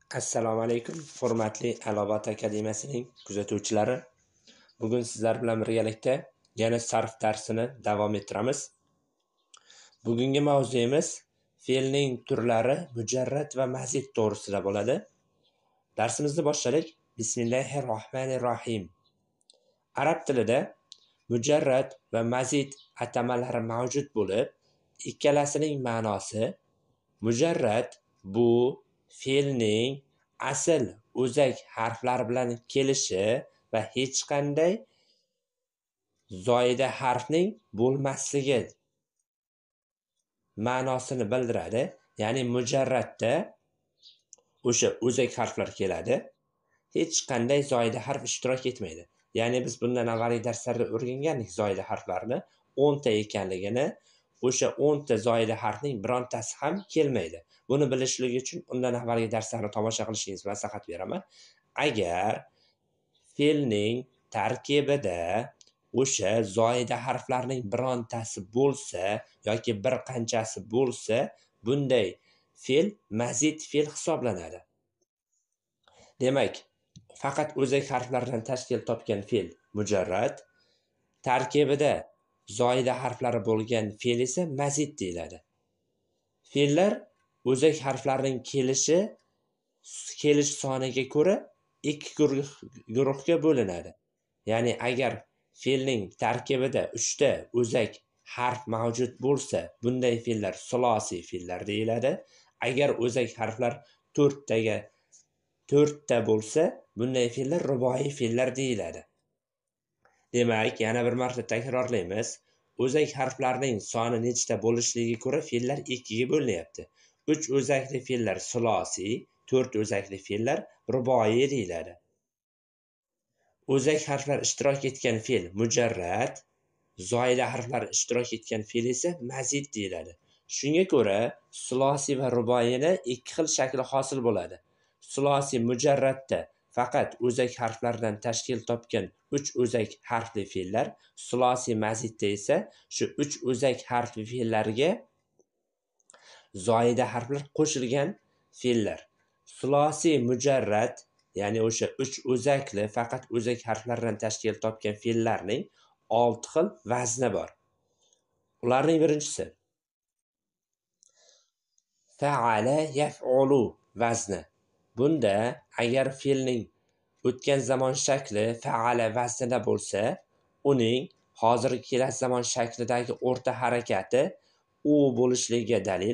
Assalomu alaykum, hurmatli Alobat akademiyasining kuzatuvchilari. Bugun sizlar bilan birgalikda yana sarf darsini davom ettiramiz. Bugungi mavzuimiz fe'lning turlari mujarrad va mazid to'g'risida bo'ladi. Darsimizni boshladik. Bismillahirrohmanirrohim. Arab tilida mujarrad va mazid atamalari mavjud bo'lib, ikkalasining ma'nosi mujarrad bu fe'lning asl o'zak harflar bilan kelishi va hech qanday zoida harfning bo'lmasligi ma'nosini bildiradi. Ya'ni mujarradda o'sha o'zak harflar keladi, hech qanday zoida harf ishtirok etmaydi. Ya'ni biz bundan avvalgi darslarda o'rgangandik zoida harflarni 10 ta ekanligini, o'sha 10 ta zoida harfning birontasi ham kelmaydi. Buni bilishlik uchun undan avvalgi darslarni tomosha qilishingizni maslahat beraman. Agar fe'lning tarkibida o'sha zoida harflarning birontasi bo'lsa yoki bir qanchasi bo'lsa, bunday fe'l mazid fe'l hisoblanadi. Demak, faqat o'zak harflardan tashkil topgan fe'l mujarrad, tarkibida zoida harflari bo'lgan fe'l esa mazid deyiladi. Fe'llar o'zak harflarining kelish soniga ko'ra ikki guruhga bo'linadi. Ya'ni agar fe'lning tarkibida 3 ta o'zak harf mavjud bo'lsa, bunday fe'llar sulosiy fe'llar deyiladi. Agar o'zak harflar 4 ta bo'lsa, bunday fe'llar ruboiy fe'llar deyiladi. Demak, yana bir marta takrorlaymiz. O'zak harflarning soni nechta bo'lishligiga ko'ra fe'llar ikkiga bo'linyapti. 3 o'zakli fe'llar sulosiy, 4 o'zakli fe'llar ruboiy deyiladi. O'zak harflar ishtirok etgan fe'l mujarrad, zoida harflar ishtirok etgan fe'l esa mazid deyiladi. Shunga ko'ra, sulosiy va ruboiyni ikki xil shakli hosil bo'ladi. Sulosiy mujarradda faqat o'zak harflardan tashkil topgan 3 o'zak harfli fe'llar, sulosiy mazidda esa shu 3 o'zak harfli fe'llarga zoida harflar qo'shilgan fe'llar. Sulosiy mujarrad, ya'ni o'sha 3 o'zakli faqat o'zak harflardan tashkil topgan fe'llarning 6 xil vazni bor. Ularning birinchisi fa'ala yaf'ulu vazni. Bunda agar fe'lning o'tgan zamon shakli fa'ala vaznida bo'lsa, uning hozirgi kelasi zamon shaklidagi o'rta harakati u bo'lishligiga dalil.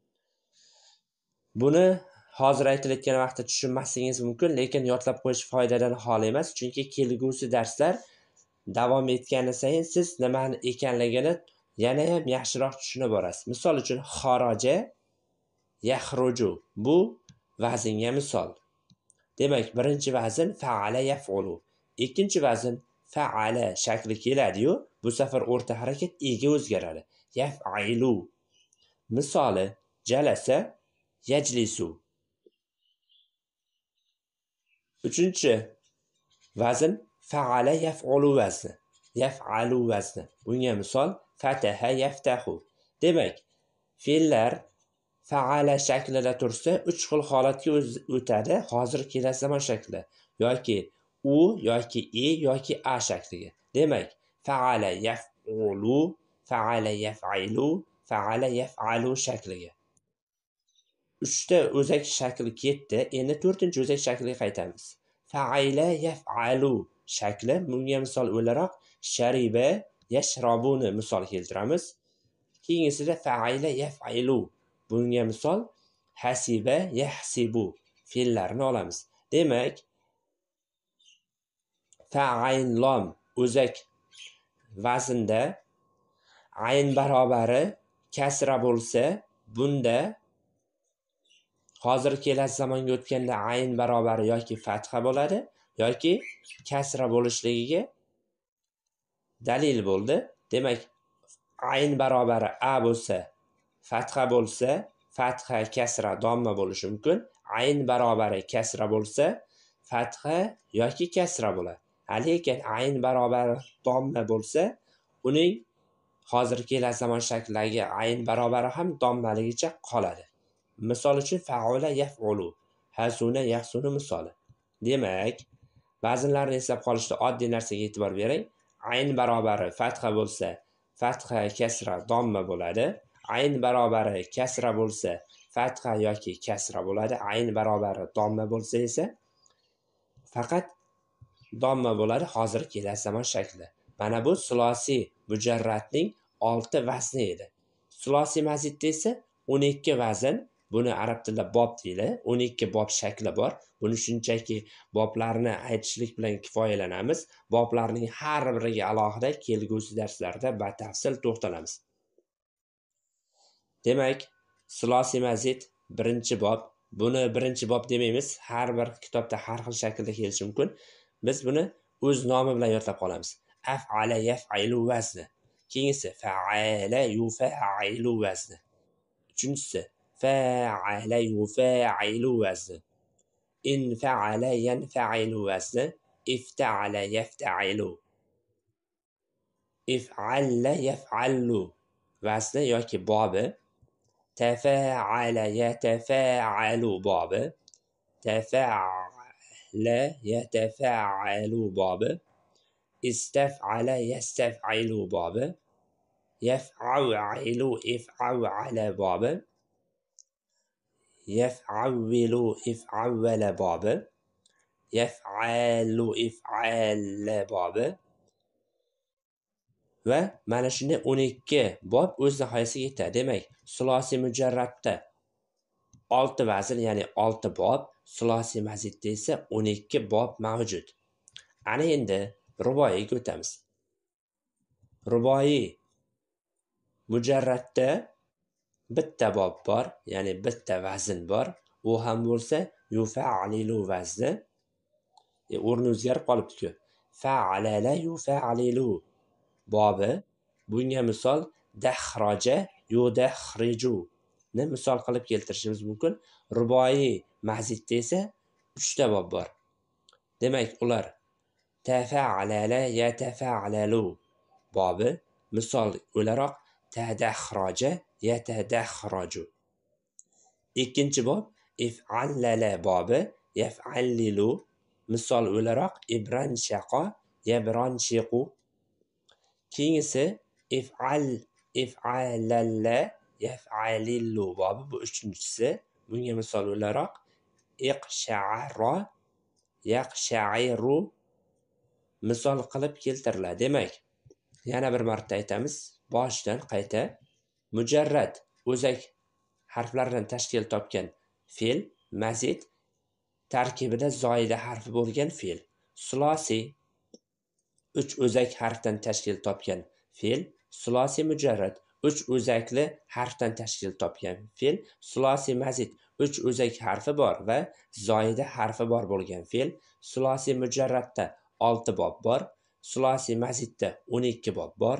Buni hozir aytilayotgan vaqtda tushunmasligingiz mumkin, lekin yodlab qo'yish foydadan xoli emas, chunki kelgusi darslar davom etgani sayin siz nimani ekanligini yana ham yaxshiroq tushunib borasiz. Misol uchun xaraja yaxruju bu vaznga misol. Demak, birinchi vazn fa'ala yaf'ulu. Ikkinchi vazn fa'ala shakli keladi-yu, bu safar o'rta harakat ega o'zgaradi. Yaf'ilu. Misoli jalasa yajlisu. Uchinchi vazn fa'ala yaf'ulu vazni. Yaf'alu vazni. Bunga misol fataha yaftahu. Demak, fe'llar fa'ala shaklida tursa 3 xil holatga o'tadi. Hozir kelasi zamon shaklida yoki u yoki yoki a shakliga. Demak, fa'ala yaf'ulu, fa'ala yaf'ilu, fa'ala yaf'alu shakliga. 3 ta o'zak shakli ketdi. Endi 4-chi o'zak shakliga qaytamiz. Fa'ila yaf'alu shakli. Bunga misol o'laroq shariba yashrabuni misol keltiramiz. Keyingisida fa'ila yaf'ilu. Bunga misol hasiba yahsibu fe'llarni olamiz. Demak, fa'ayn lom o'zak vaznda ayn barobari kasra bo'lsa, bunda hozir kelasi zamonga o'tganda ayn barobari yoki fatha bo'ladi yoki kasra bo'lishligiga dalil bo'ldi. Demak, ayn barobari a bo'lsa, fatha bo'lsa, fatha, kasra, domma bo'lishi mumkin. Ayn barobari kasra bo'lsa, fatha yoki kasra bo'ladi. Lekin ayn barobari domma bo'lsa, uning hozir kelasi zamon shaklidagi ayn barobari ham dommaligicha qoladi. Misol uchun fa'ula yaf'ulu. hasuna, yaxsuna misoli. Demak, ba'zilarini eslab qolishda oddiy narsaga e'tibor bering. Ayn barobari fatha bo'lsa, fatha, kasra, domma bo'ladi. Ayn barobari kasra bo'lsa, fatha yoki kasra bo'ladi. Ayn barobari domma bo'lsa esa faqat domma bo'ladi. Hozir kelasi zamon shaklida. Mana bu sulosiy mujarratning 6 vazni edi. Sulosiy mazidda esa 12 vazn. Buni arab tilida bob deydi. 12 bob shakli bor. Buni shunchaki boblarni aytishlik bilan kifoyalanamiz. Boblarning har biriga alohida kelgusi darslarda batafsil to'xtalamiz. Demak, sulosiy mazid birinchi bob. Buni birinchi bob demaymiz. Har bir kitobda har xil shaklda kelishi mumkin. Biz buni o'z nomi bilan yodlab qolamiz. Af'ala yaf'ilu vazni. Keyingisi fa'ala yufa'ilu vazni. Uchinchisi fa'ala yufa'ilu vazni. Infa'ala yanfa'ilu vazni. Ifta'ala yafta'ilu. If'alla yaf'allu vazni yoki bobi. Tafa'ala yatafa'alu bobi. Tafa'ala yatafa'alu bobi. İstef'ale yestef'ilu babı. Yef'av'ilu if'av'ale babı. Yef'avvilu if'avvele babı. Yef'alu if'alle babı. Va mana shunday 12 bob o'z nihoyasiga yetadi. Demak, sulosiy mujarratda 6 vazn, ya'ni 6 bob, sulosiy mazidda esa 12 bob mavjud. Ana endi ruboiyga o'tamiz. Ruboiy mujarratda bitta bob bor, ya'ni bitta vazn bor. U ham bo'lsa yufa'lilu vazni. O'rni o'zgarib qolibdi-ku. Fa'alala yufa'lilu bobi. Bunga misol dahroja yudakhriju ni misol qilib keltirishimiz mumkin. Ruboiy mazidda esa 3 ta bob bor. Demak, ular tafa'ala yatafa'lalu bobi. Misol o'laroq tadahroja yatadahroju. Ikkinchi bob if'allala bobi. Yaf'allilu. Misol o'laroq ibranshaqa yabranshiqu. Keyingisi if'alalla yaf'alillu bobi. Bu uchinchisi. Bunga misol o'laroq iqsha'ara yaqsha'iru misol qilib keltiriladi. Demak, yana bir marta aytamiz. Boshidan qayta. Mujarrad o'zak harflardan tashkil topgan fe'l, mazid tarkibida zoida harfi bo'lgan fe'l. Sulosiy 3 o'zak harfdan tashkil topgan fe'l. Sulosiy mujarrad 3 o'zakli harfdan tashkil topgan fe'l. Sulosiy mazid 3 o'zak harfi bor va zoida harfi bor bo'lgan fe'l. Sulosiy mujarradda 6 bob bor. Sulosiy mazidda 12 bob bor.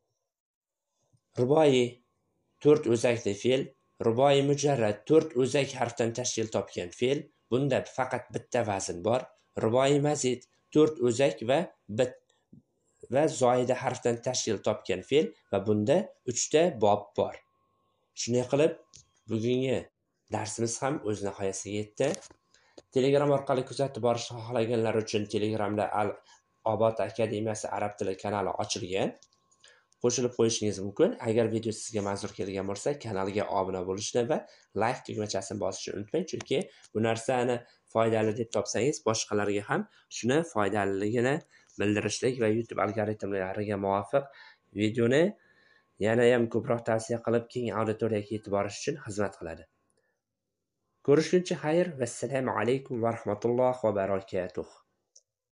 Ruboiy 4 o'zakli fe'l. Ruboiy mujarrad 4 o'zak harfdan tashkil topgan fe'l. Bunda faqat bitta vazn bor. Ruboiy mazid 4 o'zak va zoida harfdan tashkil topgan fe'l va bunda 3 ta bob bor. Shunday qilib, bugungi darsimiz ham o'z nihoyasiga yetdi. Telegram orqali kuzatib borishni xohlaganlar uchun Telegramda Al-Obod akademiyasi arab tili kanali ochilgan. Qo'shilib qo'yishingiz mumkin. Agar video sizga manzur kelgan bo'lsa, kanalga obuna bo'lishni va like tugmachasini bosishni unutmang, chunki bu narsani foydali deb topsangiz, boshqalarga ham shuni foydaliligini bildirishlik va YouTube algoritmlariga muvofiq videoni yana ham ko'proq tavsiya qilib, keng auditoriyaga yetib borish uchun xizmat qiladi. Ko'rishguncha xayr, vassalomu alaykum va rahmatullohi va barakatuh.